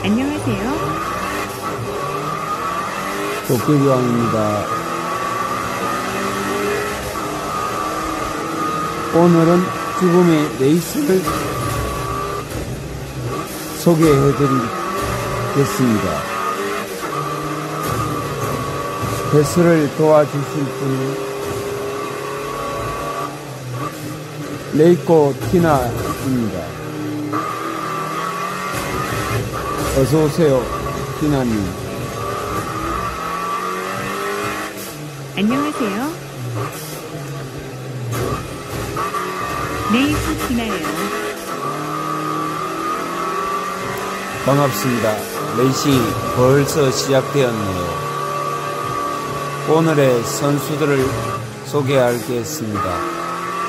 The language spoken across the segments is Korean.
안녕하세요. 도깨비왕입니다. 오늘은 죽음의 레이스를 소개해드리겠습니다. 배스를 도와주실 분은 레이코 티나입니다. 어서오세요, 티나님. 안녕하세요. 레이코 티나예요. 반갑습니다. 레이싱이 벌써 시작되었네요. 오늘의 선수들을 소개하겠습니다.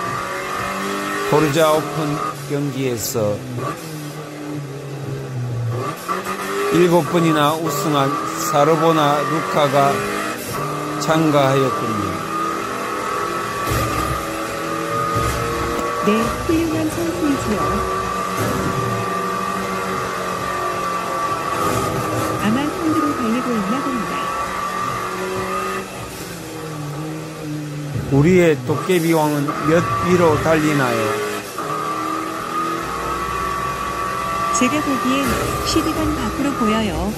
포르자 오픈 경기에서 7번이나 우승한 사르보나 루카가 참가하였군요. 네, 훌륭한 선수이지요. 아마 손으로 달리고 있나 봅니다. 우리의 도깨비왕은 몇 위로 달리나요? 제가 보기엔 12번 밖으로 보여요.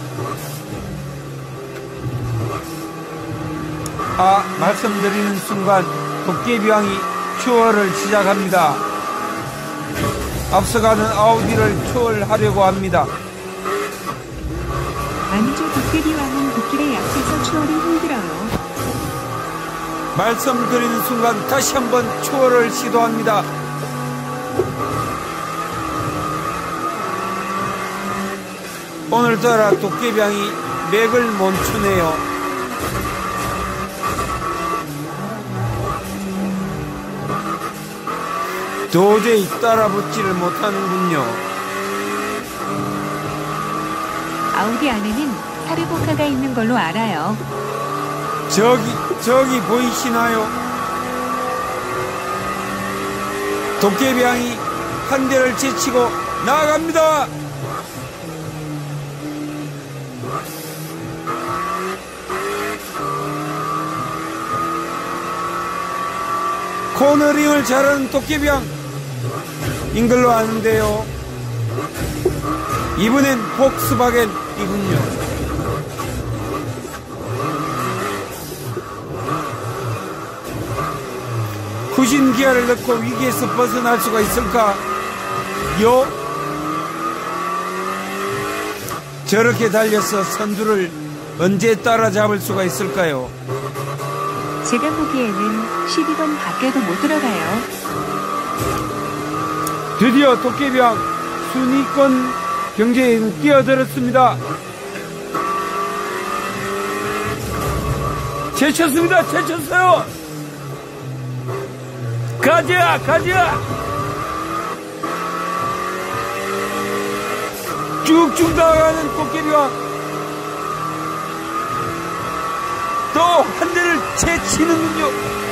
말씀드리는 순간 도깨비왕이 추월을 시작합니다. 앞서가는 아우디를 추월하려고 합니다. 아니죠, 도깨비왕은 빗길에 약해서 추월이 힘들어요. 말씀드리는 순간 다시 한번 추월을 시도합니다. 오늘따라 도깨비왕이 맥을 못 추네요. 도저히 따라붙지를 못하는군요. 아우디 안에는 사르보카가 있는 걸로 알아요. 저기 보이시나요? 도깨비왕이 한 대를 제치고 나아갑니다. 코너링을 잘하는 도깨비왕 인걸로 아는데요. 이번엔 폭스바겐이군요. 후진기아를 넣고 위기에서 벗어날 수가 있을까요? 저렇게 달려서 선두를 언제 따라잡을 수가 있을까요? 제가 보기에는 12번 밖에도 못 들어가요. 드디어 도깨비왕 순위권 경쟁에 뛰어들었습니다. 제쳤어요. 가자. 쭉쭉 나아가는 도깨비왕. 또 한 대를 제치는군요.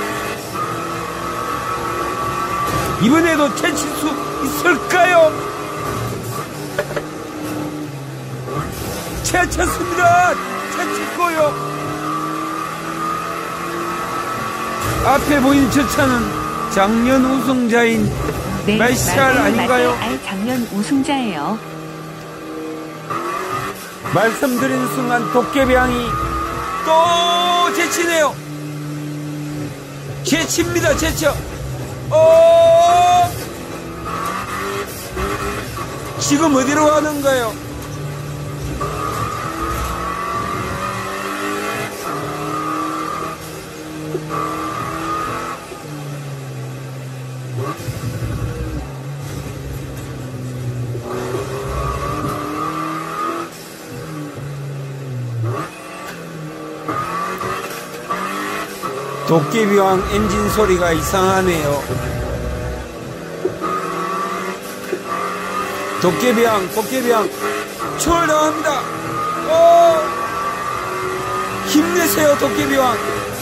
이번에도 제칠 수 있을까요? 제쳤습니다. 제쳤고요. 앞에 보이는 저 차는 작년 우승자인 네, 마샬 아닌가요? 작년 우승자예요. 말씀드린 순간 도깨비왕이 또 제치네요. 제칩니다. 제쳐. 지금 어디로 가는가요? 도깨비왕 엔진 소리가 이상하네요. 도깨비왕 추월당합니다. 힘내세요, 도깨비왕.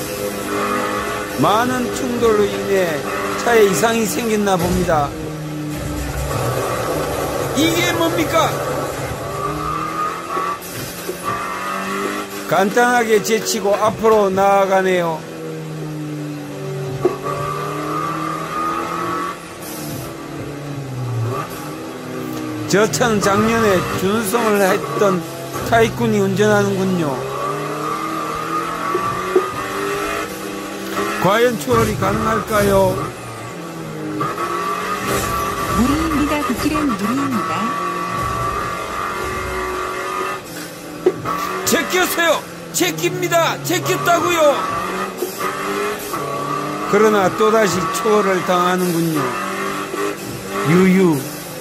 많은 충돌로 인해 차에 이상이 생겼나 봅니다. 이게 뭡니까? 간단하게 제치고 앞으로 나아가네요. 저 차는 작년에 준우승을 했던 타이쿤이 운전하는군요. 과연 추월이 가능할까요? 무리입니다. 그 길은 무리입니다. 제꼈어요! 제낍니다! 제꼈다고요! 그러나 또다시 추월을 당하는군요. 유유.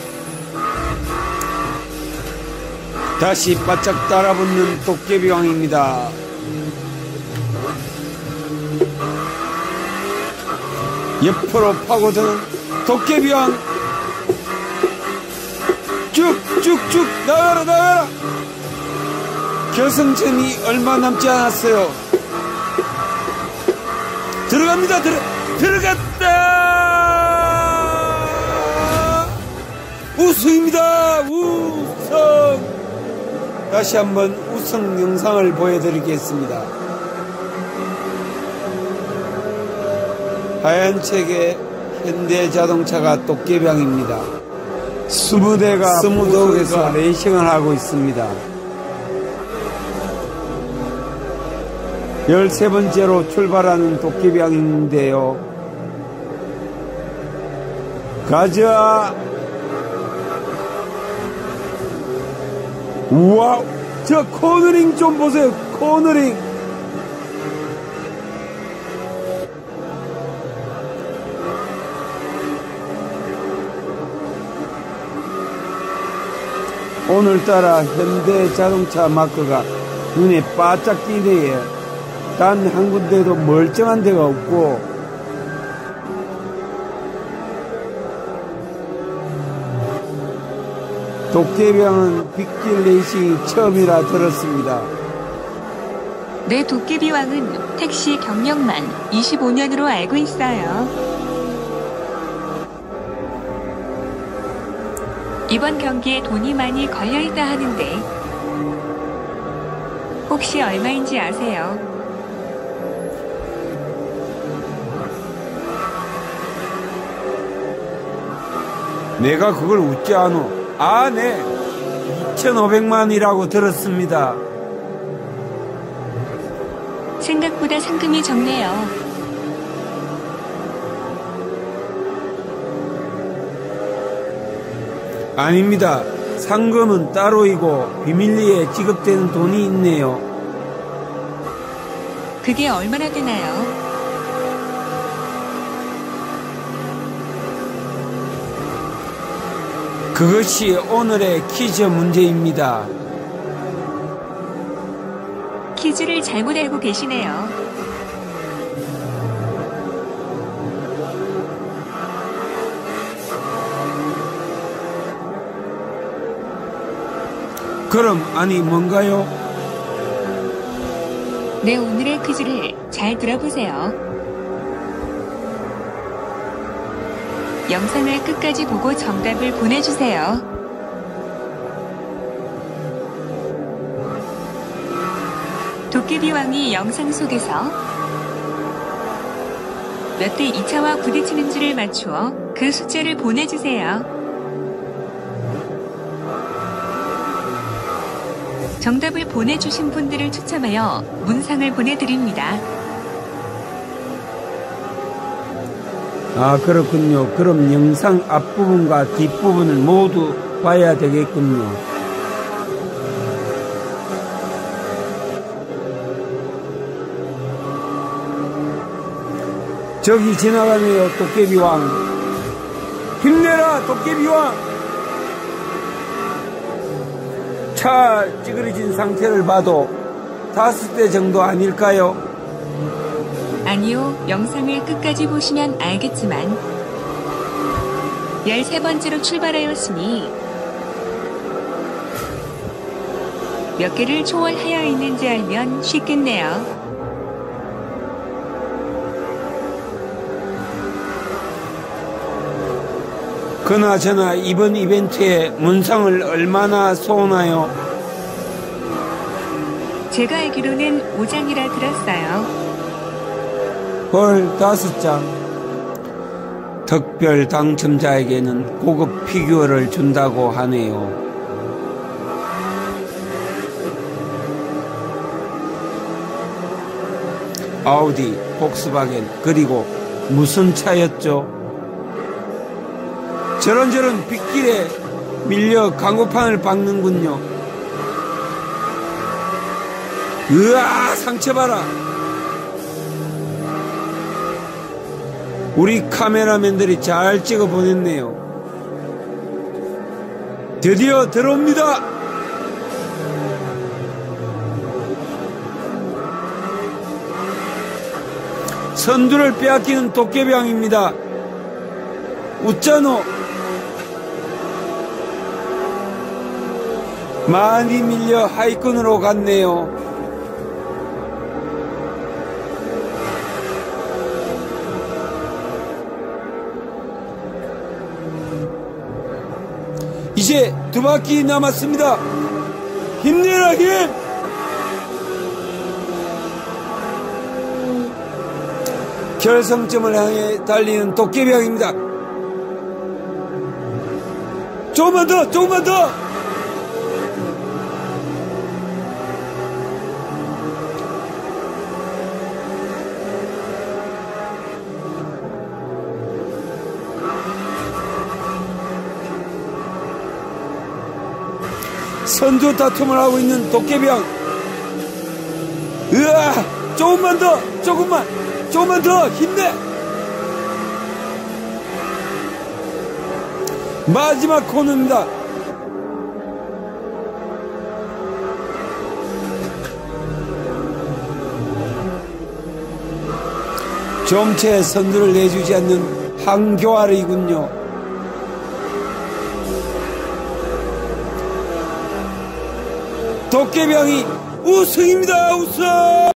다시 바짝 따라붙는 도깨비왕입니다. 옆으로 파고드는 도깨비왕. 쭉쭉쭉 나가라 나가라. 결승전이 얼마 남지 않았어요. 들어갑니다. 들어갔다. 우승입니다. 우승. 다시 한번 우승 영상을 보여드리겠습니다. 하얀 책에 현대자동차가 도깨비왕입니다. 20대가 스무도에서 레이싱을 하고 있습니다. 13번째로 출발하는 도깨비왕인데요. 가자. 우와, 저 코너링 좀 보세요. 코너링. 오늘따라 현대자동차 마크가 눈에 바짝 띄네요. 단 한 군데도 멀쩡한 데가 없고, 도깨비왕은 빅길 레이싱이 처음이라 들었습니다. 내 도깨비왕은 택시 경력만 25년으로 알고 있어요. 이번 경기에 돈이 많이 걸려있다 하는데 혹시 얼마인지 아세요? 내가 그걸 웃지 않어. 아, 네. 2,500만이라고 들었습니다. 생각보다 상금이 적네요. 아닙니다. 상금은 따로이고 비밀리에 지급되는 돈이 있네요. 그게 얼마나 되나요? 그것이 오늘의 퀴즈 문제입니다. 퀴즈를 잘못 알고 계시네요. 그럼 아니 뭔가요? 네, 오늘의 퀴즈를 잘 들어보세요. 영상을 끝까지 보고 정답을 보내주세요. 도깨비왕이 영상 속에서 몇 대 2차와 부딪히는지를 맞추어 그 숫자를 보내주세요. 정답을 보내주신 분들을 추첨하여 문상을 보내드립니다. 아, 그렇군요. 그럼 영상 앞부분과 뒷부분을 모두 봐야 되겠군요. 저기 지나가네요, 도깨비왕. 힘내라, 도깨비왕. 차 찌그러진 상태를 봐도 5대 정도 아닐까요? 아니요, 영상을 끝까지 보시면 알겠지만 13번째로 출발하였으니 몇 개를 초월하여 있는지 알면 쉽겠네요. 그나저나 이번 이벤트에 문상을 얼마나 쏘나요? 제가 알기로는 5장이라 들었어요. 헐, 5장. 특별 당첨자에게는 고급 피규어를 준다고 하네요. 아우디, 폭스바겐, 그리고 무슨 차였죠? 저런저런 빗길에 밀려 광고판을 박는군요. 으아, 상처 봐라. 우리 카메라맨들이 잘 찍어 보냈네요. 드디어 들어옵니다. 선두를 빼앗기는 도깨비왕입니다. 웃자노. 많이 밀려 하위권으로 갔네요. 이제 2바퀴 남았습니다. 힘내라, 힘! 결승점을 향해 달리는 도깨비왕입니다. 조금만 더, 조금만 더! 선두 다툼을 하고 있는 도깨비왕. 으아! 조금만 더! 조금만 더! 힘내! 마지막 코너입니다. 좀채 선두를 내주지 않는 한교아리군요. 도깨비왕이 우승입니다. 우승!